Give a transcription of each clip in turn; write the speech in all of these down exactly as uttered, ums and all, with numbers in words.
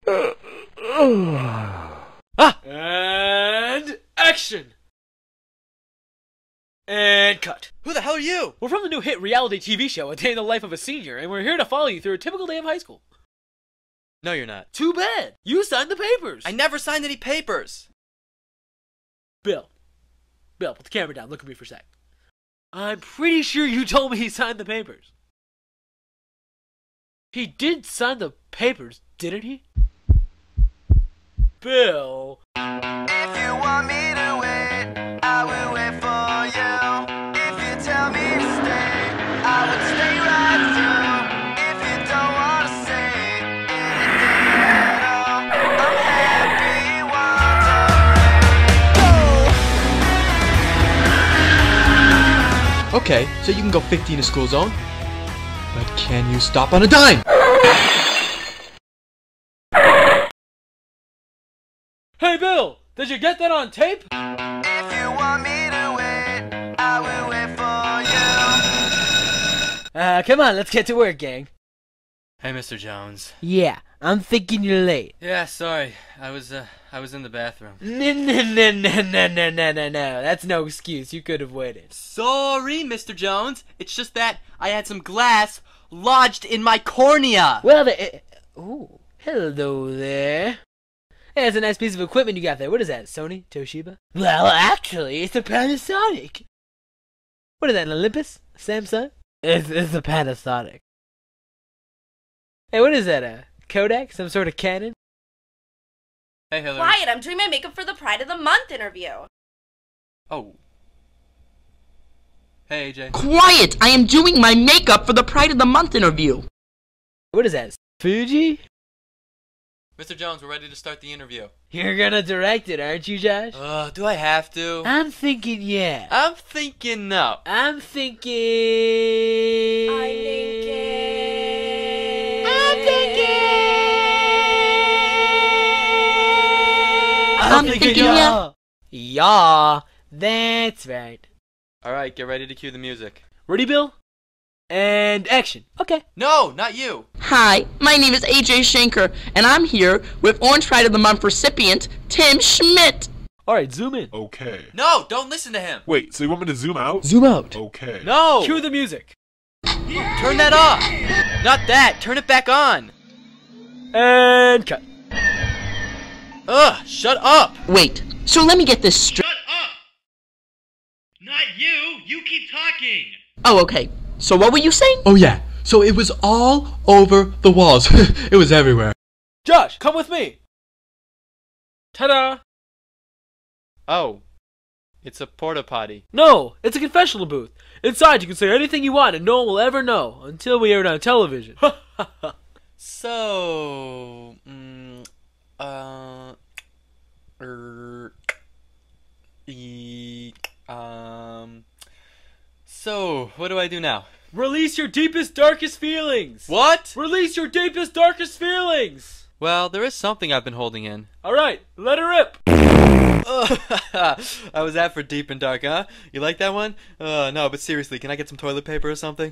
Ah! And action! And cut. Who the hell are you? We're from the new hit reality T V show, A Day in the Life of a Senior, and we're here to follow you through a typical day of high school. No, you're not. Too bad. You signed the papers. I never signed any papers. Bill. Bill, put the camera down. Look at me for a sec. I'm pretty sure you told me he signed the papers. He did sign the papers, didn't he? Bill. If you want me to wait, I will wait for you. If you tell me to stay, I would stay right through. If you don't want to say anything at all, I'm happy wandering. Go! Okay, so you can go fifty in a school zone, but can you stop on a dime? Hey, Bill! Did you get that on tape? If you want me to wait, I will wait for you. Uh, come on, let's get to work, gang. Hey, Mister Jones. Yeah, I'm thinking you're late. Yeah, sorry. I was, uh, I was in the bathroom. No, no, no, no, no, no, no, no, no. That's no excuse. You could have waited. Sorry, Mister Jones. It's just that I had some glass lodged in my cornea. Well, the... Uh, ooh, hello there. Hey, that's a nice piece of equipment you got there. What is that, Sony? Toshiba? Well, actually, it's a Panasonic. What is that, an Olympus? A Samsung? It's, it's a Panasonic. Hey, what is that, a Kodak? Some sort of Canon? Hey, Hillary. Quiet, I'm doing my makeup for the Pride of the Month interview. Oh. Hey, A J. Quiet! I am doing my makeup for the Pride of the Month interview. What is that, Fuji? Mister Jones, we're ready to start the interview. You're gonna direct it, aren't you, Josh? Uh, do I have to? I'm thinking yeah. I'm thinking no. I'm thinking... I'm thinking... I'm thinking... I'm thinking yeah. Yeah, that's right. Alright, get ready to cue the music. Ready, Bill? And action. Okay. No, not you. Hi, my name is A J Shanker, and I'm here with Orange Pride of the Month recipient, Tim Schmidt. Alright, zoom in. Okay. No, don't listen to him. Wait, so you want me to zoom out? Zoom out. Okay. No. Cue the music. Turn that off. Not that. Turn it back on. And cut. Ugh, shut up. Wait, so let me get this straight. Shut up! Not you! You keep talking! Oh, okay. So what were you saying? Oh yeah, so it was all over the walls. It was everywhere. Josh, come with me. Ta-da! Oh. It's a porta potty. No, it's a confessional booth. Inside, you can say anything you want and no one will ever know until we air it on television. So, mm, uh, er, e, um, so, what do I do now? Release your deepest, darkest feelings. What? Release your deepest, darkest feelings. Well, there is something I've been holding in. Alright, let her rip. I was that for deep and dark, huh? You like that one? Uh, no, but seriously, can I get some toilet paper or something?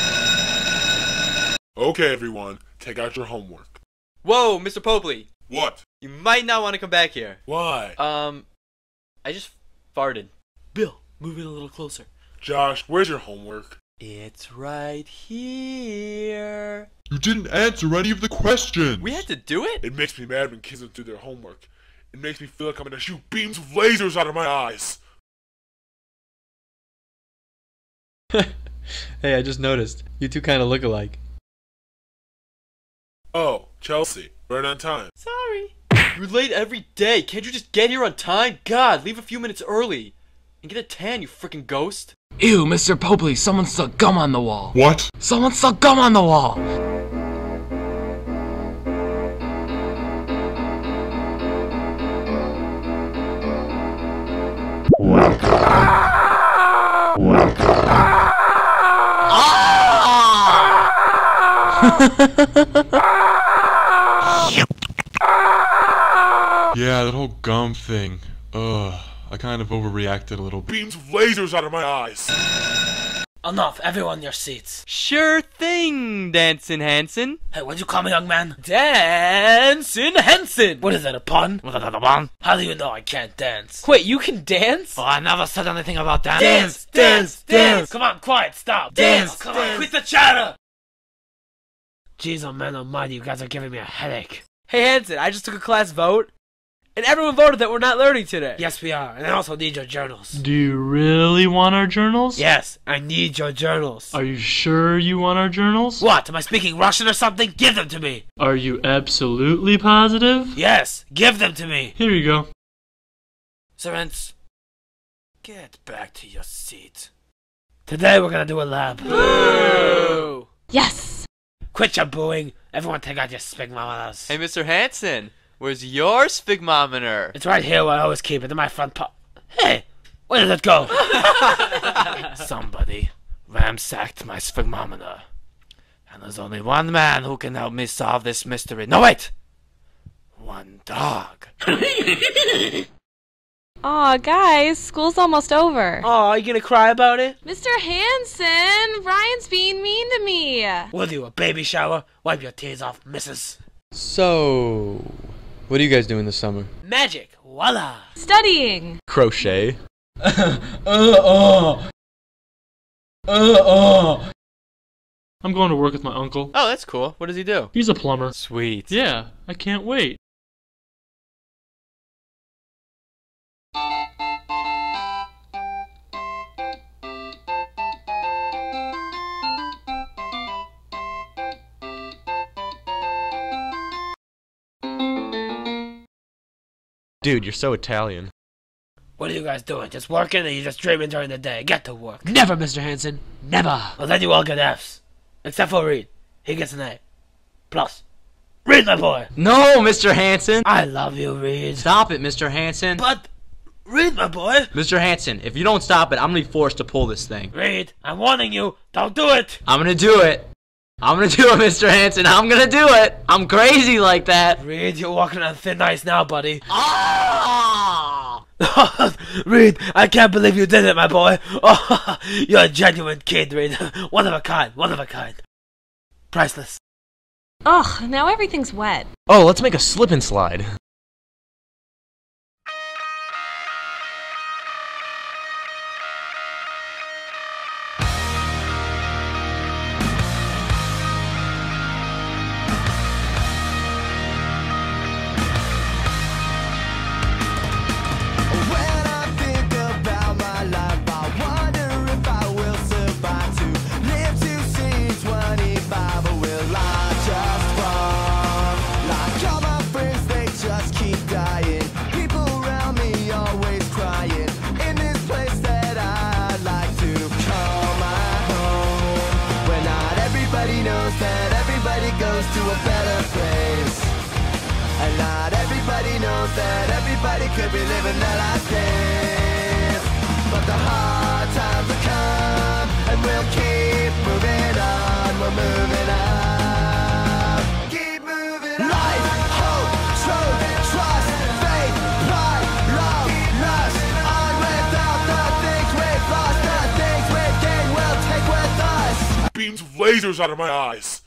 Okay, everyone, take out your homework. Whoa, Mister Popley. What? You might not want to come back here. Why? Um, I just farted. Bill, move in a little closer. Josh, where's your homework? It's right here. You didn't answer any of the questions. We had to do it? It makes me mad when kids don't do their homework. It makes me feel like I'm gonna shoot beams of lasers out of my eyes. Hey, I just noticed. You two kind of look alike. Oh, Chelsea, right on time. Sorry. You're late every day. Can't you just get here on time? God, leave a few minutes early. And get a tan, you frickin' ghost. Ew, Mister Popley, someone stuck gum on the wall. What? Someone stuck gum on the wall. Yeah, that whole gum thing. Ugh, I kind of overreacted a little. Beams of lasers out of my eyes. Enough, everyone in your seats. Sure thing, Dancing Hansen. Hey, what'd you call me, young man? Dancing Henson! What is that, a pun? Was that a pun? How do you know I can't dance? Wait, you can dance? Oh, I never said anything about that. Dance, dance, dance! Come on, quiet, stop! Dance, Oh, come dance. on, quit the chatter! Jeez, oh man, oh mighty, you guys are giving me a headache. Hey, Hansen, I just took a class vote, and everyone voted that we're not learning today. Yes, we are, and I also need your journals. Do you really want our journals? Yes, I need your journals. Are you sure you want our journals? What, am I speaking Russian or something? Give them to me! Are you absolutely positive? Yes, give them to me! Here you go. Serents, get back to your seat. Today we're gonna do a lab. Boo! Yes! Quit your booing. Everyone take out your sphygmometers. Hey, Mister Hansen, where's your sphygmometer? It's right here where I always keep it, in my front po- Hey! Where did it go? Somebody ransacked my sphygmometer. And there's only one man who can help me solve this mystery. No, wait! One dog. Aw, guys, school's almost over. Oh, are you gonna cry about it? Mister Hansen, Ryan's being mean to me. Will you, a baby shower? Wipe your tears off, missus. So, what are you guys doing this summer? Magic. Voila. Studying. Crochet. uh, uh. Uh, uh. I'm going to work with my uncle. Oh, that's cool. What does he do? He's a plumber. Sweet. Yeah, I can't wait. Dude, you're so Italian. What are you guys doing? Just working, or you just dreaming during the day? Get to work. Never, Mister Hansen. Never. Well, then you all get F's. Except for Reed. He gets an A. Plus. Reed, my boy! No, Mister Hansen. I love you, Reed. Stop it, Mister Hansen. But, Reed, my boy! Mister Hansen, if you don't stop it, I'm gonna be forced to pull this thing. Reed, I'm warning you. Don't do it! I'm gonna do it. I'm gonna do it, Mister Hansen. I'm gonna do it. I'm crazy like that. Reed, you're walking on thin ice now, buddy. Ah! Reed, I can't believe you did it, my boy. Oh, you're a genuine kid, Reed. One of a kind, one of a kind. Priceless. Ugh, now everything's wet. Oh, let's make a slip and slide. When I think about my life, I wonder if I will survive to live to see twenty-five, or will I just fall? Like all my friends, they just keep dying. People around me always crying. In this place that I like to call my home, where not everybody knows that everybody goes to a better place. And not everybody knows that everybody could be living their life days. But the hard times will come, and we'll keep moving on. We're moving on. Keep moving on. Life, hope, truth, trust, faith, pride, love, lust. On without the things we've lost, the things we've gained we'll take with us. Beams of lasers out of my eyes.